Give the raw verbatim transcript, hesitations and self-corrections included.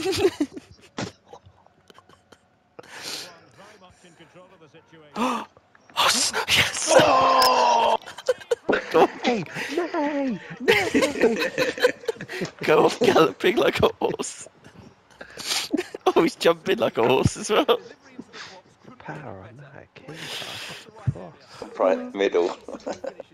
Oh, yes! Oh! Go, Nay, nay, nay. go off galloping like a horse. Oh, he's jumping like a horse as well. Power on that, king pass off the cross. Right middle.